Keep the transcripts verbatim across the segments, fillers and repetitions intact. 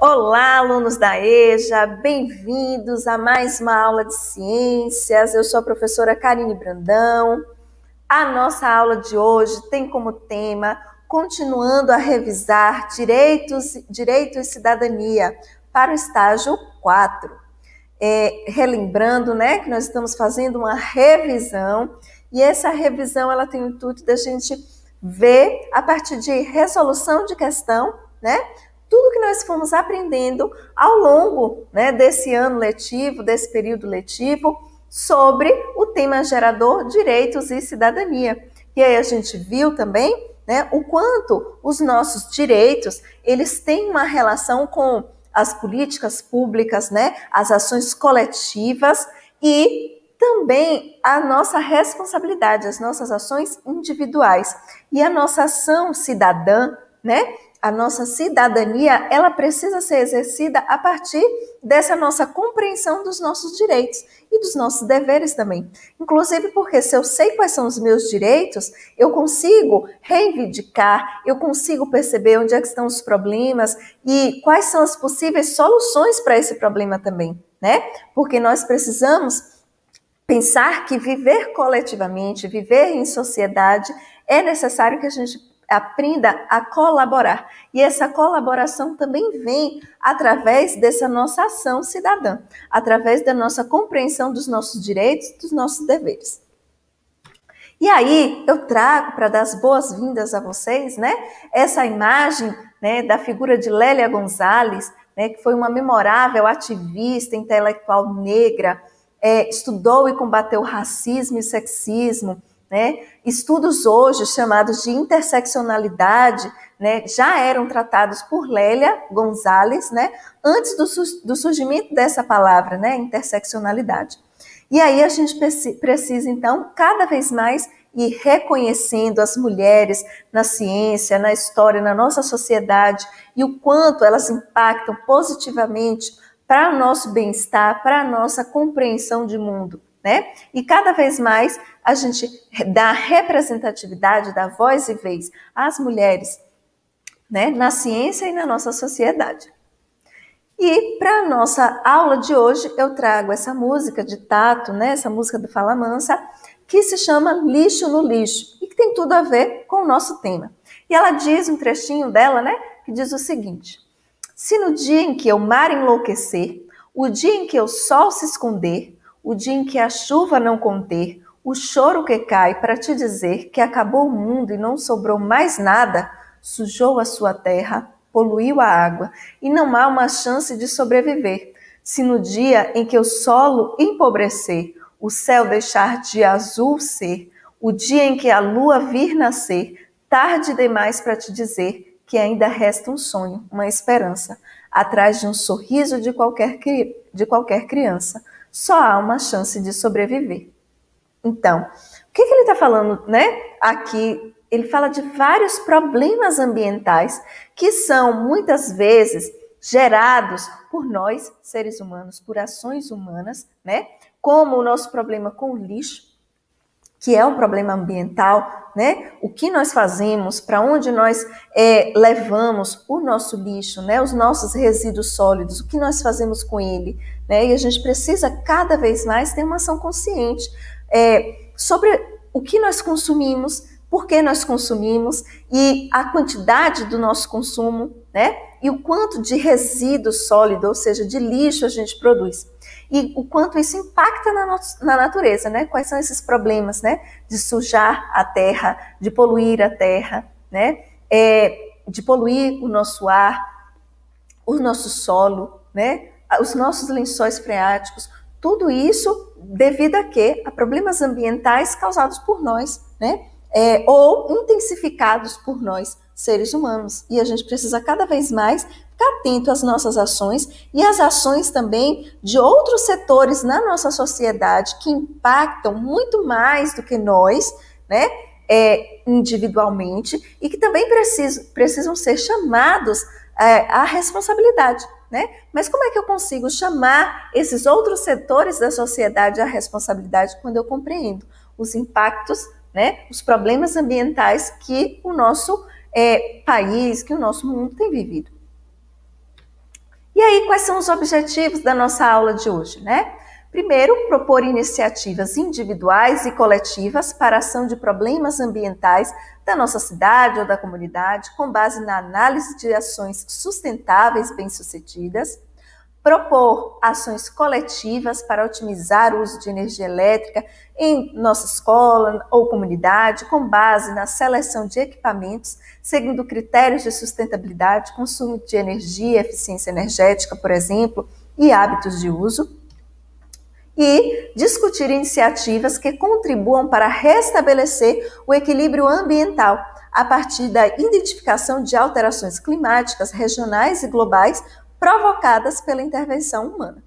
Olá, alunos da EJA, bem-vindos a mais uma aula de ciências. Eu sou a professora Karine Brandão. A nossa aula de hoje tem como tema, continuando a revisar direitos, direito e cidadania para o estágio quatro. É, relembrando, né, que nós estamos fazendo uma revisão, e essa revisão ela tem o intuito da gente ver, a partir de resolução de questão, né, tudo que nós fomos aprendendo ao longo, né, desse ano letivo, desse período letivo, sobre o tema gerador, direitos e cidadania. E aí a gente viu também, né, o quanto os nossos direitos, eles têm uma relação com as políticas públicas, né, as ações coletivas e também a nossa responsabilidade, as nossas ações individuais. E a nossa ação cidadã, né, a nossa cidadania, ela precisa ser exercida a partir dessa nossa compreensão dos nossos direitos e dos nossos deveres também. Inclusive porque se eu sei quais são os meus direitos, eu consigo reivindicar, eu consigo perceber onde é que estão os problemas e quais são as possíveis soluções para esse problema também, né? Porque nós precisamos pensar que viver coletivamente, viver em sociedade, é necessário que a gente aprenda a colaborar. E essa colaboração também vem através dessa nossa ação cidadã, através da nossa compreensão dos nossos direitos e dos nossos deveres. E aí eu trago para dar as boas-vindas a vocês, né, essa imagem, né, da figura de Lélia Gonzalez, né, que foi uma memorável ativista intelectual negra, é, estudou e combateu o racismo e o sexismo, né? Estudos hoje chamados de interseccionalidade, né, já eram tratados por Lélia Gonzalez, né, antes do, do surgimento dessa palavra, né, interseccionalidade. E aí a gente precisa, então, cada vez mais ir reconhecendo as mulheres na ciência, na história, na nossa sociedade e o quanto elas impactam positivamente para o nosso bem-estar, para a nossa compreensão de mundo. Né? E cada vez mais a gente dá representatividade, dá voz e vez às mulheres, né, na ciência e na nossa sociedade. E para a nossa aula de hoje eu trago essa música de Tato, né, essa música do Fala Mansa, que se chama Lixo no Lixo e que tem tudo a ver com o nosso tema. E ela diz, um trechinho dela, né, que diz o seguinte: se no dia em que o mar enlouquecer, o dia em que o sol se esconder, o dia em que a chuva não conter, o choro que cai para te dizer que acabou o mundo e não sobrou mais nada, sujou a sua terra, poluiu a água e não há uma chance de sobreviver. Se no dia em que o solo empobrecer, o céu deixar de azul ser, o dia em que a lua vir nascer, tarde demais para te dizer que ainda resta um sonho, uma esperança, atrás de um sorriso de qualquer, de qualquer criança. Só há uma chance de sobreviver. Então, o que, que ele está falando, né? Aqui, ele fala de vários problemas ambientais que são, muitas vezes, gerados por nós, seres humanos, por ações humanas, né? Como o nosso problema com o lixo, que é um problema ambiental, né? O que nós fazemos, para onde nós é, levamos o nosso lixo, né? Os nossos resíduos sólidos, o que nós fazemos com ele, né? E a gente precisa cada vez mais ter uma ação consciente é, sobre o que nós consumimos, por que nós consumimos e a quantidade do nosso consumo, né? E o quanto de resíduo sólido, ou seja, de lixo a gente produz. E o quanto isso impacta na, no na natureza, né? Quais são esses problemas, né? De sujar a terra, de poluir a terra, né? É, de poluir o nosso ar, o nosso solo, né? Os nossos lençóis freáticos, tudo isso devido a quê? A problemas ambientais causados por nós, né? É, ou intensificados por nós, seres humanos. E a gente precisa cada vez mais ficar atento às nossas ações e às ações também de outros setores na nossa sociedade que impactam muito mais do que nós, né, é, individualmente, e que também precisam, precisam ser chamados é, à responsabilidade. Né? Mas como é que eu consigo chamar esses outros setores da sociedade à responsabilidade quando eu compreendo os impactos, né, os problemas ambientais que o nosso é, país, que o nosso mundo tem vivido? aí, quais são os objetivos da nossa aula de hoje, né? Primeiro, propor iniciativas individuais e coletivas para a ação de problemas ambientais da nossa cidade ou da comunidade, com base na análise de ações sustentáveis bem-sucedidas. Propor ações coletivas para otimizar o uso de energia elétrica em nossa escola ou comunidade, com base na seleção de equipamentos, seguindo critérios de sustentabilidade, consumo de energia, eficiência energética, por exemplo, e hábitos de uso. E discutir iniciativas que contribuam para restabelecer o equilíbrio ambiental a partir da identificação de alterações climáticas regionais e globais provocadas pela intervenção humana.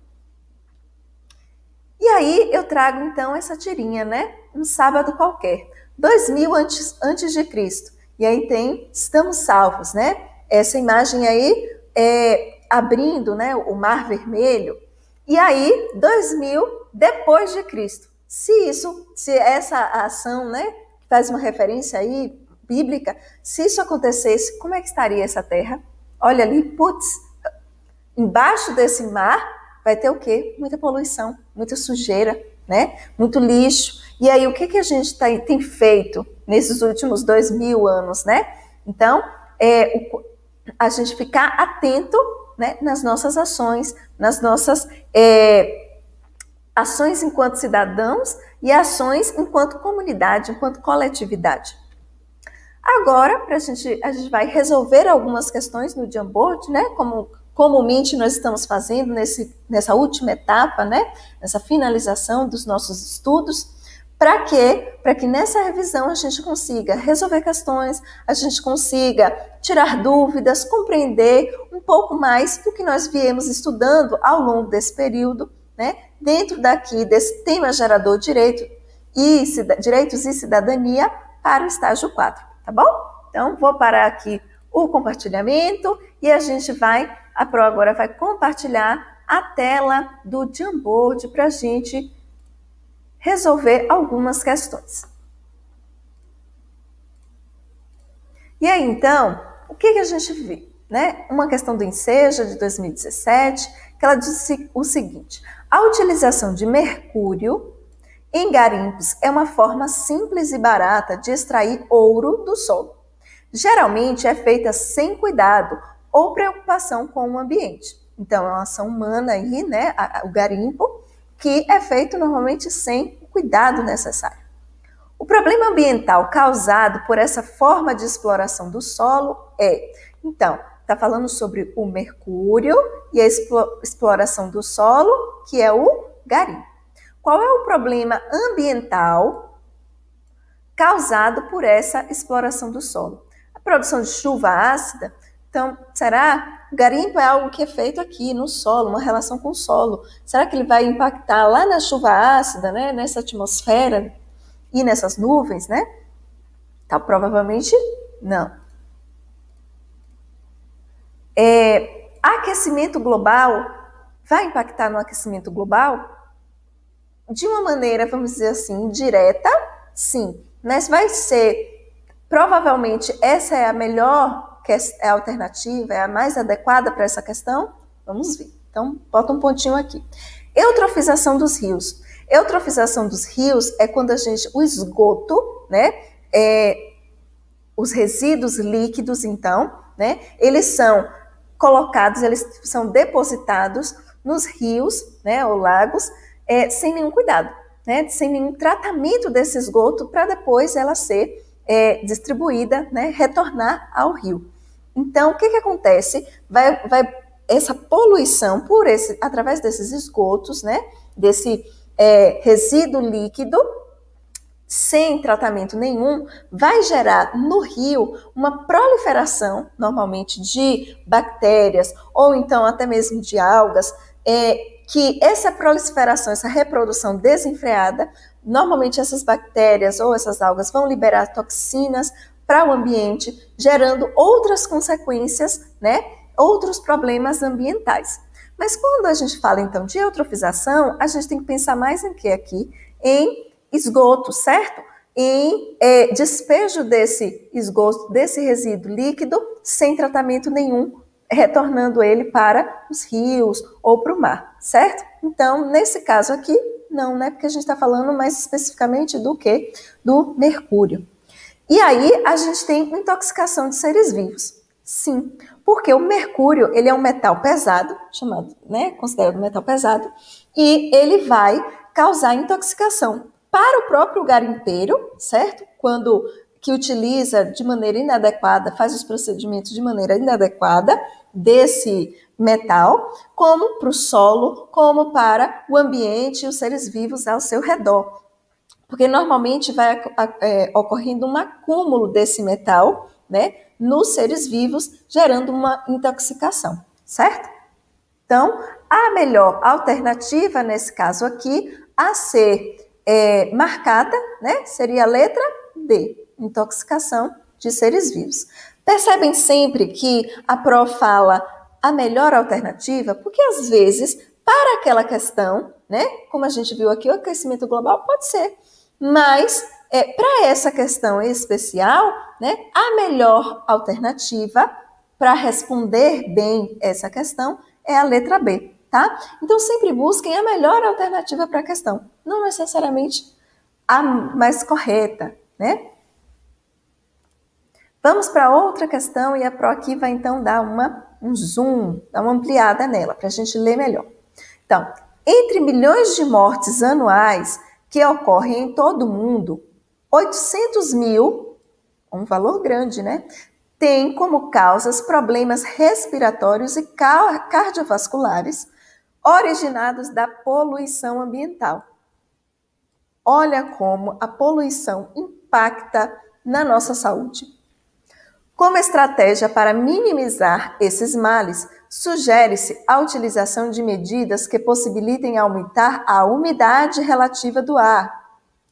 E aí eu trago então essa tirinha, né? Um sábado qualquer, dois mil antes, antes de Cristo. E aí tem estamos salvos, né? Essa imagem aí é abrindo, né, o Mar Vermelho. E aí, dois mil depois de Cristo. Se isso, se essa ação, né, faz uma referência aí bíblica, se isso acontecesse, como é que estaria essa terra? Olha ali, putz, embaixo desse mar vai ter o quê? Muita poluição, muita sujeira, né? Muito lixo. E aí, o que, que a gente tá, tem feito nesses últimos dois mil anos, né? Então, é, o, a gente ficar atento, né, nas nossas ações, nas nossas é, ações enquanto cidadãos e ações enquanto comunidade, enquanto coletividade. Agora, pra gente, a gente vai resolver algumas questões no Jamboard, né, como comumente nós estamos fazendo nesse, nessa última etapa, né, nessa finalização dos nossos estudos. Para quê? Para que nessa revisão a gente consiga resolver questões, a gente consiga tirar dúvidas, compreender um pouco mais do que nós viemos estudando ao longo desse período, né? Dentro daqui desse tema gerador direito e, direitos e cidadania para o estágio quatro, tá bom? Então, vou parar aqui o compartilhamento e a gente vai, a Pro agora vai compartilhar a tela do Jamboard para a gente resolver algumas questões. E aí, então, o que, que a gente vê? Né? Uma questão do INSEJA de dois mil e dezessete, que ela disse o seguinte: a utilização de mercúrio em garimpos é uma forma simples e barata de extrair ouro do solo. Geralmente é feita sem cuidado ou preocupação com o ambiente. Então, é uma ação humana aí, né? O garimpo, que é feito normalmente sem o cuidado necessário. O problema ambiental causado por essa forma de exploração do solo é, então, está falando sobre o mercúrio e a exploração do solo, que é o garimpo. Qual é o problema ambiental causado por essa exploração do solo? A produção de chuva ácida. Então, será? O garimpo é algo que é feito aqui no solo, uma relação com o solo. Será que ele vai impactar lá na chuva ácida, né? Nessa atmosfera e nessas nuvens, né? Então, provavelmente não. É, aquecimento global vai impactar no aquecimento global? De uma maneira, vamos dizer assim, direta, sim. Mas vai ser, provavelmente, essa é a melhor que é a alternativa, é a mais adequada para essa questão? Vamos ver. Então, bota um pontinho aqui. Eutrofização dos rios. Eutrofização dos rios é quando a gente, o esgoto, né, é, os resíduos líquidos, então, né, eles são colocados, eles são depositados nos rios, né, ou lagos, é, sem nenhum cuidado, né, sem nenhum tratamento desse esgoto para depois ela ser é, distribuída, né, retornar ao rio. Então, o que, que acontece? Vai, vai, essa poluição por esse, através desses esgotos, né, desse é, resíduo líquido, sem tratamento nenhum, vai gerar no rio uma proliferação, normalmente, de bactérias, ou então até mesmo de algas, é, que essa proliferação, essa reprodução desenfreada, normalmente essas bactérias ou essas algas vão liberar toxinas para o ambiente, gerando outras consequências, né, outros problemas ambientais. Mas quando a gente fala, então, de eutrofização, a gente tem que pensar mais em que aqui? Em esgoto, certo? Em é, despejo desse esgoto, desse resíduo líquido, sem tratamento nenhum retornando ele para os rios ou para o mar, certo? Então, nesse caso aqui, não, né? Porque a gente está falando mais especificamente do que? Do mercúrio. E aí, a gente tem intoxicação de seres vivos. Sim, porque o mercúrio, ele é um metal pesado, chamado, né, considerado metal pesado, e ele vai causar intoxicação para o próprio garimpeiro, certo? Quando que utiliza de maneira inadequada, faz os procedimentos de maneira inadequada desse metal, como para o solo, como para o ambiente e os seres vivos ao seu redor. Porque normalmente vai é, ocorrendo um acúmulo desse metal, né, nos seres vivos, gerando uma intoxicação, certo? Então, a melhor alternativa, nesse caso aqui, a ser é, marcada, né, seria a letra D, intoxicação de seres vivos. Percebem sempre que a Pro fala a melhor alternativa, porque às vezes, para aquela questão, né, como a gente viu aqui, o aquecimento global pode ser, mas é, para essa questão especial, né, a melhor alternativa para responder bem essa questão é a letra B, tá? Então sempre busquem a melhor alternativa para a questão, não necessariamente a mais correta, né? Vamos para outra questão e a Pro aqui vai então dar uma, um zoom, dar uma ampliada nela, para a gente ler melhor. Então, entre milhões de mortes anuais que ocorrem em todo o mundo, oitocentos mil, um valor grande, né? Tem como causas problemas respiratórios e cardiovasculares originados da poluição ambiental. Olha como a poluição impacta na nossa saúde. Como estratégia para minimizar esses males, sugere-se a utilização de medidas que possibilitem aumentar a umidade relativa do ar,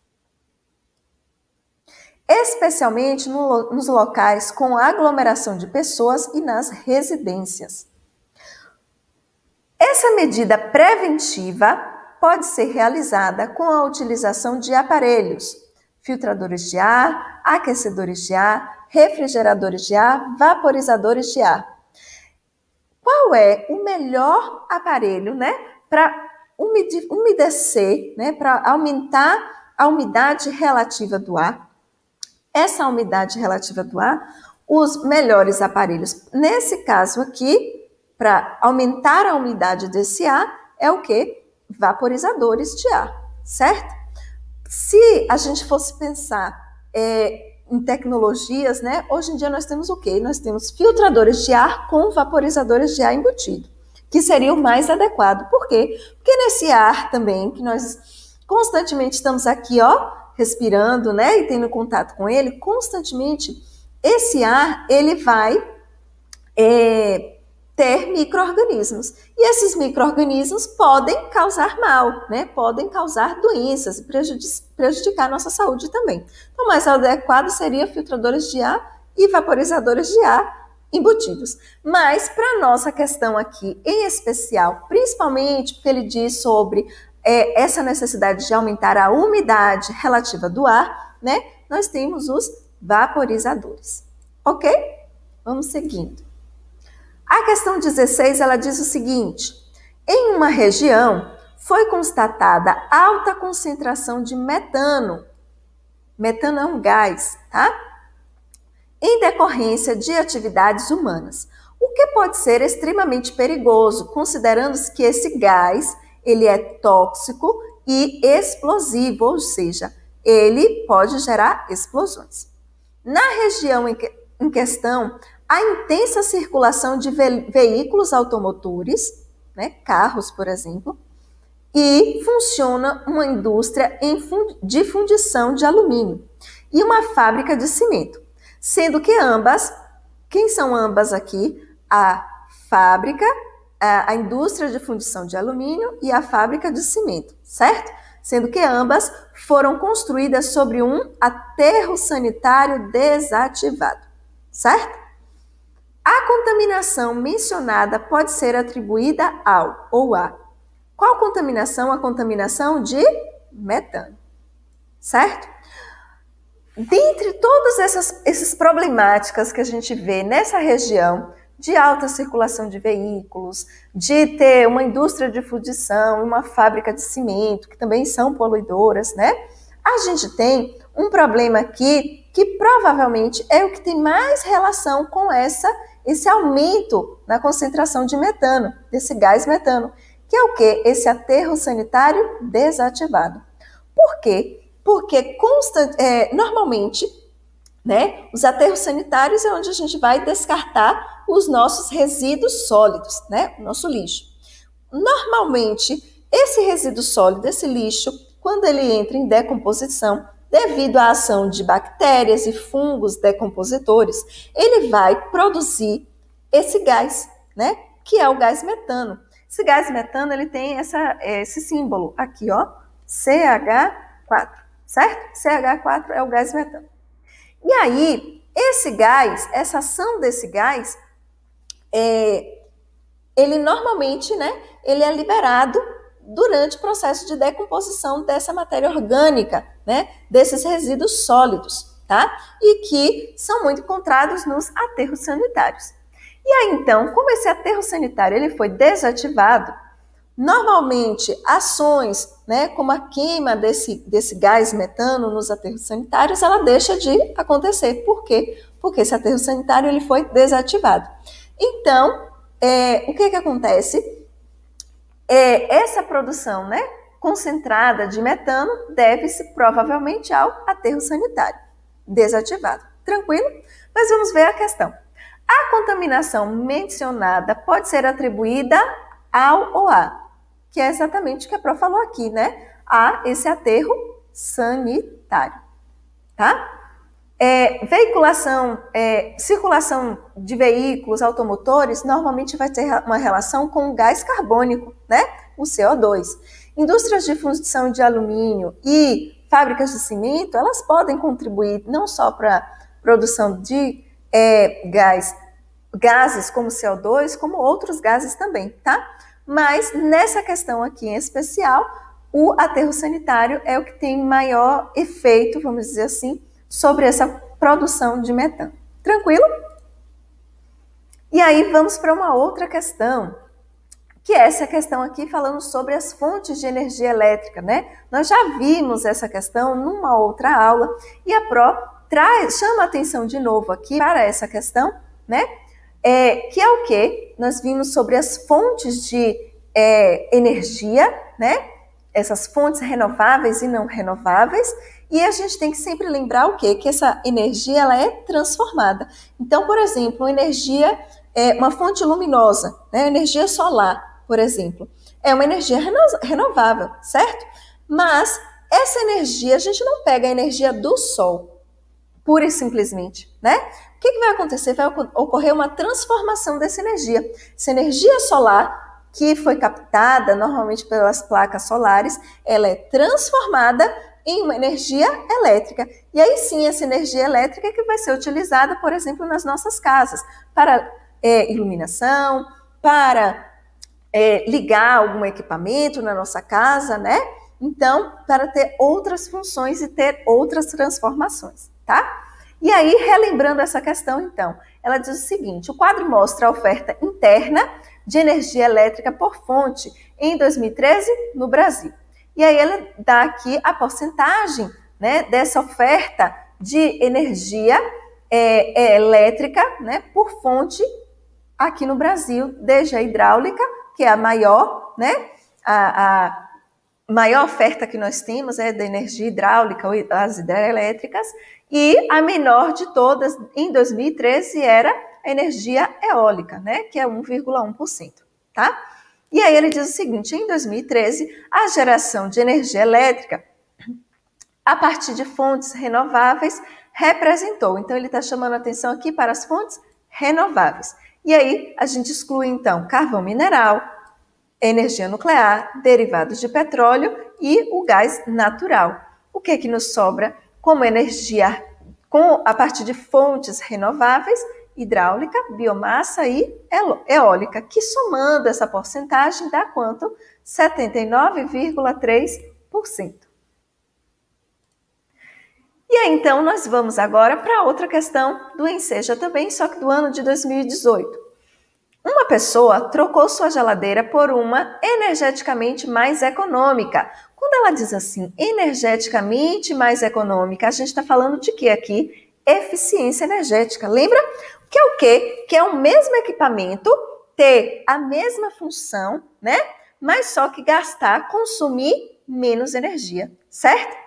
especialmente no, nos locais com aglomeração de pessoas e nas residências. Essa medida preventiva pode ser realizada com a utilização de aparelhos, filtradores de ar, aquecedores de ar, refrigeradores de ar, vaporizadores de ar. Qual é o melhor aparelho, né, para umedecer, né, para aumentar a umidade relativa do ar? Essa umidade relativa do ar, os melhores aparelhos, nesse caso aqui, para aumentar a umidade desse ar, é o quê? Vaporizadores de ar, certo? Se a gente fosse pensar é, em tecnologias, né, hoje em dia nós temos o quê? Nós temos filtradores de ar com vaporizadores de ar embutido, que seria o mais adequado. Por quê? Porque nesse ar também, que nós constantemente estamos aqui, ó, respirando, né, e tendo contato com ele, constantemente, esse ar, ele vai é, ter micro-organismos. E esses micro-organismos podem causar mal, né, podem causar doenças e prejudicar a nossa saúde também. Então, o mais adequado seria filtradores de ar e vaporizadores de ar embutidos. Mas, para a nossa questão aqui, em especial, principalmente porque ele diz sobre É, essa necessidade de aumentar a umidade relativa do ar, né? Nós temos os vaporizadores, ok? Vamos seguindo. A questão dezesseis, ela diz o seguinte: em uma região foi constatada alta concentração de metano, metano é um gás, tá? Em decorrência de atividades humanas, o que pode ser extremamente perigoso, considerando-se que esse gás ele é tóxico e explosivo, ou seja, ele pode gerar explosões. Na região em, que, em questão, a intensa circulação de ve veículos automotores, né, carros, por exemplo, e funciona uma indústria em fund de fundição de alumínio e uma fábrica de cimento, sendo que ambas, quem são ambas aqui? A fábrica, a indústria de fundição de alumínio e a fábrica de cimento, certo? Sendo que ambas foram construídas sobre um aterro sanitário desativado, certo? A contaminação mencionada pode ser atribuída ao ou a. Qual contaminação? A contaminação de metano, certo? Dentre todas essas, essas problemáticas que a gente vê nessa região, de alta circulação de veículos, de ter uma indústria de fundição, uma fábrica de cimento, que também são poluidoras, né? A gente tem um problema aqui que provavelmente é o que tem mais relação com essa, esse aumento na concentração de metano, desse gás metano, que é o quê? Esse aterro sanitário desativado. Por quê? Porque constant, é, normalmente, né, os aterros sanitários é onde a gente vai descartar os nossos resíduos sólidos, né, o nosso lixo. Normalmente, esse resíduo sólido, esse lixo, quando ele entra em decomposição, devido à ação de bactérias e fungos decompositores, ele vai produzir esse gás, né, que é o gás metano. Esse gás metano, ele tem essa, esse símbolo aqui, ó, C H quatro, certo? C H quatro é o gás metano. E aí, esse gás, essa ação desse gás, é, ele normalmente, né, ele é liberado durante o processo de decomposição dessa matéria orgânica, né, desses resíduos sólidos, tá? E que são muito encontrados nos aterros sanitários. E aí, então, como esse aterro sanitário ele foi desativado, normalmente ações, né, como a queima desse, desse gás metano nos aterros sanitários, ela deixa de acontecer. Por quê? Porque esse aterro sanitário ele foi desativado. Então, é, o que que acontece? É, essa produção, né, concentrada de metano deve-se provavelmente ao aterro sanitário desativado. Tranquilo? Mas vamos ver a questão. A contaminação mencionada pode ser atribuída ao ou a, que é exatamente o que a Pro falou aqui, né? A esse aterro sanitário, tá? É, veiculação, é, circulação de veículos automotores normalmente vai ter uma relação com o gás carbônico, né? O C O dois. Indústrias de fundição de alumínio e fábricas de cimento, elas podem contribuir não só para a produção de é, gás, gases como C O dois, como outros gases também, tá? Mas nessa questão aqui em especial, o aterro sanitário é o que tem maior efeito, vamos dizer assim, sobre essa produção de metano. Tranquilo? E aí vamos para uma outra questão, que é essa questão aqui falando sobre as fontes de energia elétrica, né? Nós já vimos essa questão numa outra aula e a Pro traz, chama a atenção de novo aqui para essa questão, né? É, que é o quê? Nós vimos sobre as fontes de é, energia, né? Essas fontes renováveis e não renováveis, e a gente tem que sempre lembrar o quê? Que essa energia ela é transformada. Então, por exemplo, uma energia, é, uma fonte luminosa, né? Energia solar, por exemplo, é uma energia reno- renovável, certo? Mas essa energia, a gente não pega a energia do sol, pura e simplesmente, né? O que, que vai acontecer? Vai ocorrer uma transformação dessa energia. Essa energia solar, que foi captada normalmente pelas placas solares, ela é transformada em uma energia elétrica. E aí sim, essa energia elétrica é que vai ser utilizada, por exemplo, nas nossas casas, para é, iluminação, para é, ligar algum equipamento na nossa casa, né? Então, para ter outras funções e ter outras transformações, tá? E aí, relembrando essa questão, então, ela diz o seguinte: o quadro mostra a oferta interna de energia elétrica por fonte em dois mil e treze no Brasil. E aí ela dá aqui a porcentagem, né, dessa oferta de energia é, é, elétrica, né, por fonte aqui no Brasil, desde a hidráulica, que é a maior, né, a, a maior oferta que nós temos é da energia hidráulica, as hidrelétricas, e a menor de todas, em dois mil e treze, era a energia eólica, né, que é um vírgula um por cento, tá? E aí ele diz o seguinte: em dois mil e treze, a geração de energia elétrica a partir de fontes renováveis representou, então ele está chamando a atenção aqui para as fontes renováveis. E aí a gente exclui então carvão mineral, energia nuclear, derivados de petróleo e o gás natural. O que é que nos sobra como energia com, a partir de fontes renováveis? Hidráulica, biomassa e eólica, que somando essa porcentagem dá quanto? setenta e nove vírgula três por cento. E aí então nós vamos agora para outra questão do Enseja também, só que do ano de dois mil e dezoito. Uma pessoa trocou sua geladeira por uma energeticamente mais econômica. Quando ela diz assim, energeticamente mais econômica, a gente está falando de quê aqui? Eficiência energética. Lembra? Que é o quê? Que é o mesmo equipamento ter a mesma função, né? Mas só que gastar, consumir menos energia, certo?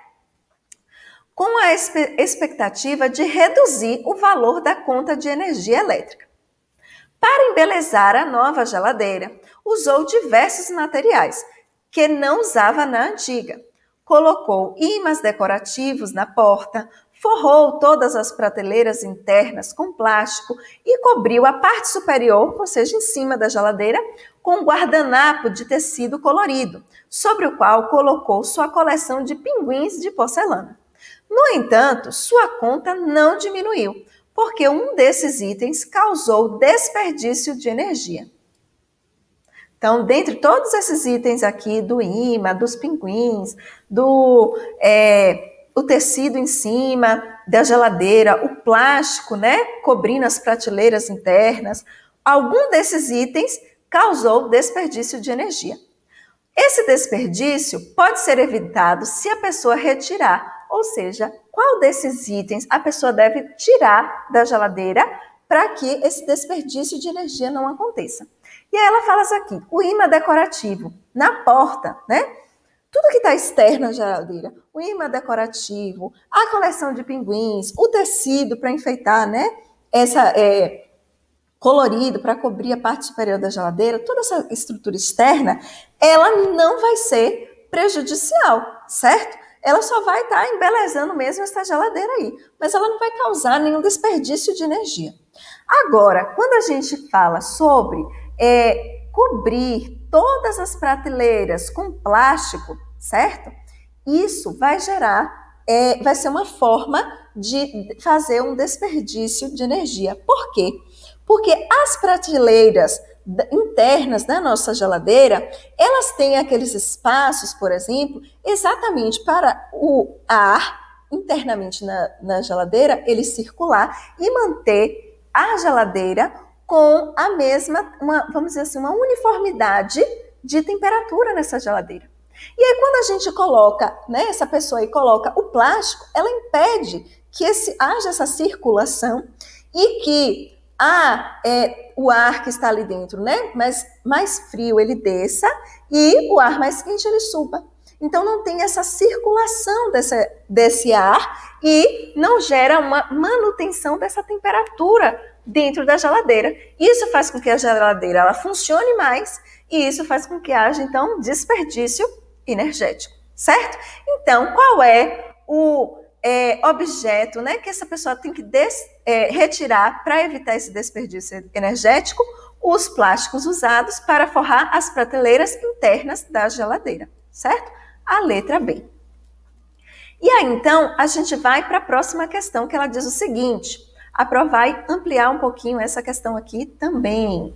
Com a expectativa de reduzir o valor da conta de energia elétrica. Para embelezar a nova geladeira, usou diversos materiais que não usava na antiga. Colocou ímãs decorativos na porta, forrou todas as prateleiras internas com plástico e cobriu a parte superior, ou seja, em cima da geladeira, com um guardanapo de tecido colorido, sobre o qual colocou sua coleção de pinguins de porcelana. No entanto, sua conta não diminuiu, porque um desses itens causou desperdício de energia. Então, dentre todos esses itens aqui, do imã, dos pinguins, do é, o tecido em cima da geladeira, o plástico, né, cobrindo as prateleiras internas, algum desses itens causou desperdício de energia. Esse desperdício pode ser evitado se a pessoa retirar, ou seja, qual desses itens a pessoa deve tirar da geladeira para que esse desperdício de energia não aconteça. E aí ela fala isso aqui, o imã decorativo na porta, né? Tudo que está externo à geladeira, o imã decorativo, a coleção de pinguins, o tecido para enfeitar, né? Essa é, colorido para cobrir a parte superior da geladeira, toda essa estrutura externa, ela não vai ser prejudicial, certo? Ela só vai estar tá embelezando mesmo essa geladeira aí, mas ela não vai causar nenhum desperdício de energia. Agora, quando a gente fala sobre é, cobrir todas as prateleiras com plástico, certo? Isso vai gerar, é, vai ser uma forma de fazer um desperdício de energia. Por quê? Porque as prateleiras internas da nossa geladeira, elas têm aqueles espaços, por exemplo, exatamente para o ar internamente na, na geladeira, ele circular e manter a geladeira com a mesma, uma, vamos dizer assim, uma uniformidade de temperatura nessa geladeira. E aí quando a gente coloca, né, essa pessoa aí coloca o plástico, ela impede que esse, haja essa circulação e que a, é, o ar que está ali dentro, né, mais, mais frio, ele desça e o ar mais quente ele suba. Então não tem essa circulação desse, desse ar e não gera uma manutenção dessa temperatura dentro da geladeira. Isso faz com que a geladeira ela funcione mais e isso faz com que haja, então, desperdício energético, certo? Então, qual é o é, objeto, né, que essa pessoa tem que des, é, retirar para evitar esse desperdício energético? Os plásticos usados para forrar as prateleiras internas da geladeira, certo? A letra B. E aí, então, a gente vai para a próxima questão, que ela diz o seguinte: a prova vai ampliar um pouquinho essa questão aqui também.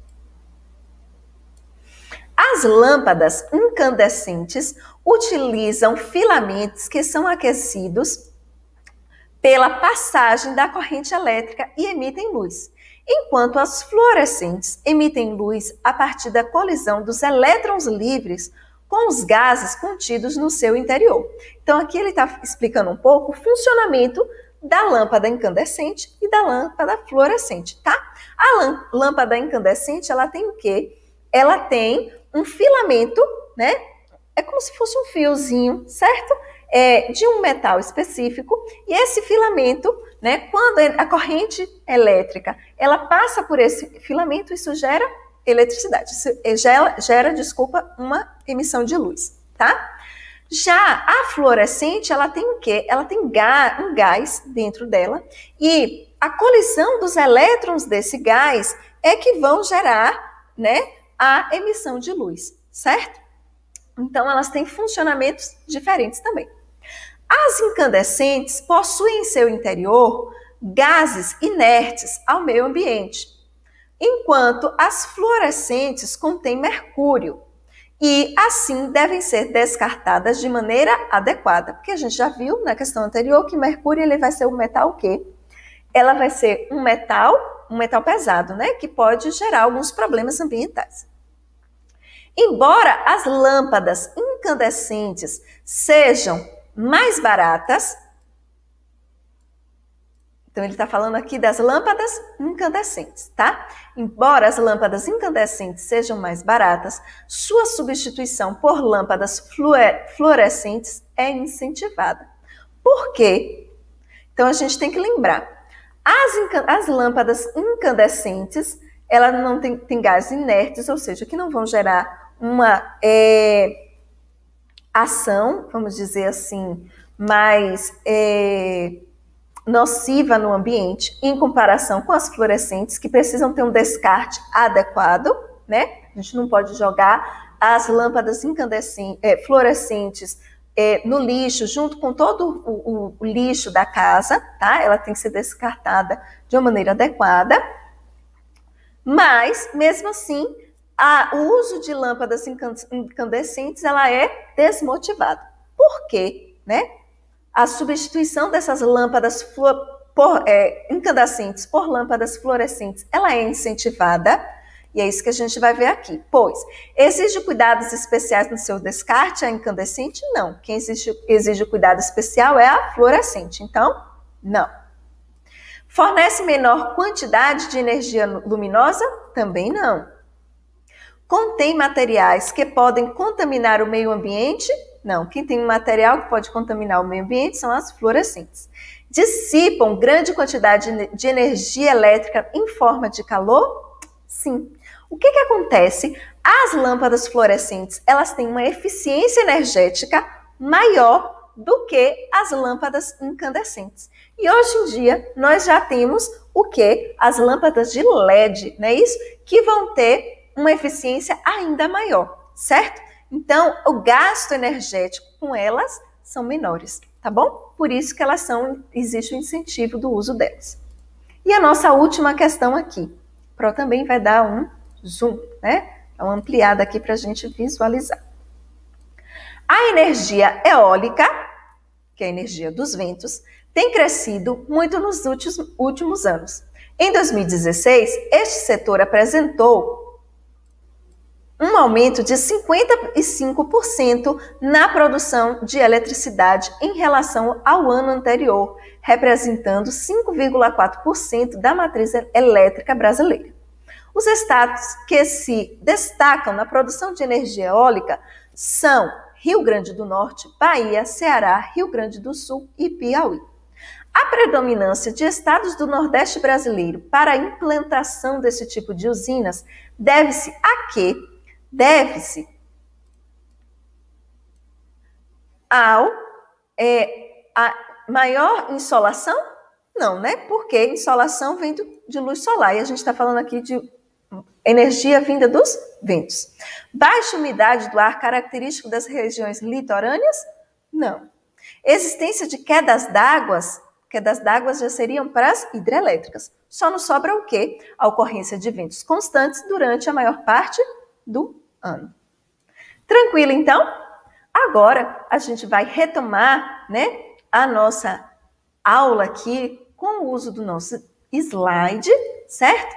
As lâmpadas incandescentes utilizam filamentos que são aquecidos pela passagem da corrente elétrica e emitem luz, enquanto as fluorescentes emitem luz a partir da colisão dos elétrons livres com os gases contidos no seu interior. Então, aqui ele está explicando um pouco o funcionamento da lâmpada incandescente e da lâmpada fluorescente, tá? A lâmpada incandescente, ela tem o quê? Ela tem um filamento, né? É como se fosse um fiozinho, certo? É, de um metal específico. E esse filamento, né? Quando a corrente elétrica, ela passa por esse filamento, isso gera eletricidade. Isso gera, gera, desculpa, uma emissão de luz, tá? Já a fluorescente, ela tem o quê? Ela tem gás, um gás dentro dela e a colisão dos elétrons desse gás é que vão gerar, né, a emissão de luz, certo? Então, elas têm funcionamentos diferentes também. As incandescentes possuem em seu interior gases inertes ao meio ambiente, enquanto as fluorescentes contêm mercúrio. E, assim, devem ser descartadas de maneira adequada. Porque a gente já viu na questão anterior que mercúrio ele vai ser um metal o quê? Ela vai ser um metal um metal pesado, né? Que pode gerar alguns problemas ambientais. Embora as lâmpadas incandescentes sejam mais baratas, então ele está falando aqui das lâmpadas incandescentes, tá? Embora as lâmpadas incandescentes sejam mais baratas, sua substituição por lâmpadas fluorescentes é incentivada. Por quê? Então a gente tem que lembrar, as, as lâmpadas incandescentes, elas não têm, têm gases inertes, ou seja, que não vão gerar uma é, ação, vamos dizer assim, mais é, nociva no ambiente, em comparação com as fluorescentes, que precisam ter um descarte adequado, né? A gente não pode jogar as lâmpadas incandescentes, é, fluorescentes é, no lixo, junto com todo o, o, o lixo da casa, tá? Ela tem que ser descartada de uma maneira adequada. Mas, mesmo assim, a, o uso de lâmpadas incandescentes, ela é desmotivada. Por quê? Né? A substituição dessas lâmpadas por, é, incandescentes por lâmpadas fluorescentes, ela é incentivada, e é isso que a gente vai ver aqui. Pois, exige cuidados especiais no seu descarte, a incandescente? Não. Quem exige, exige cuidado especial é a fluorescente, então, não. Fornece menor quantidade de energia luminosa? Também não. Contém materiais que podem contaminar o meio ambiente? Não. Quem tem um material que pode contaminar o meio ambiente são as fluorescentes. Dissipam grande quantidade de energia elétrica em forma de calor? Sim. O que que acontece? As lâmpadas fluorescentes, elas têm uma eficiência energética maior do que as lâmpadas incandescentes. E hoje em dia, nós já temos o que? As lâmpadas de L E D, não é isso? Que vão ter uma eficiência ainda maior, certo? Então, o gasto energético com elas são menores, tá bom? Por isso que elas são, existe o incentivo do uso delas. E a nossa última questão aqui. O Pro também vai dar um zoom, né? Dá uma ampliada aqui para a gente visualizar. A energia eólica, que é a energia dos ventos, tem crescido muito nos últimos, últimos anos. Em dois mil e dezesseis, este setor apresentou um aumento de cinquenta e cinco por cento na produção de eletricidade em relação ao ano anterior, representando cinco vírgula quatro por cento da matriz elétrica brasileira. Os estados que se destacam na produção de energia eólica são Rio Grande do Norte, Bahia, Ceará, Rio Grande do Sul e Piauí. A predominância de estados do Nordeste brasileiro para a implantação desse tipo de usinas deve-se a quê? Deve-se ao é, a maior insolação? Não, né? Porque insolação vem do, de luz solar e a gente está falando aqui de energia vinda dos ventos. Baixa umidade do ar característico das regiões litorâneas? Não. Existência de quedas d'água? Quedas d'água já seriam para as hidrelétricas. Só nos sobra o quê? A ocorrência de ventos constantes durante a maior parte do ano. Tranquilo, então? Agora a gente vai retomar, né, a nossa aula aqui com o uso do nosso slide, certo?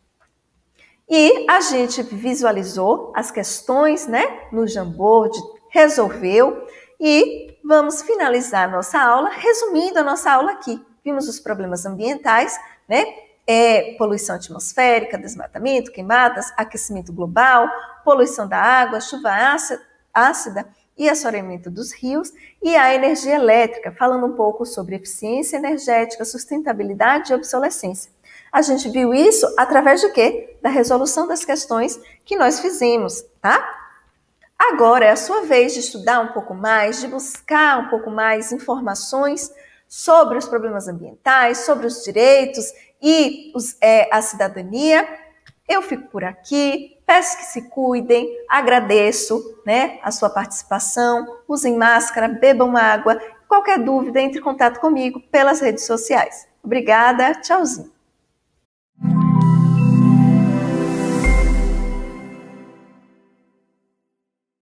E a gente visualizou as questões, né, no Jamboard, resolveu e vamos finalizar a nossa aula resumindo a nossa aula aqui. Vimos os problemas ambientais, né? É, poluição atmosférica, desmatamento, queimadas, aquecimento global, poluição da água, chuva ácida e assoreamento dos rios e a energia elétrica, falando um pouco sobre eficiência energética, sustentabilidade e obsolescência. A gente viu isso através de quê? Da resolução das questões que nós fizemos, tá? Agora é a sua vez de estudar um pouco mais, de buscar um pouco mais informações sobre os problemas ambientais, sobre os direitos e os, é, a cidadania. Eu fico por aqui, peço que se cuidem, agradeço, né, a sua participação, usem máscara, bebam água. Qualquer dúvida, entre em contato comigo pelas redes sociais. Obrigada, tchauzinho.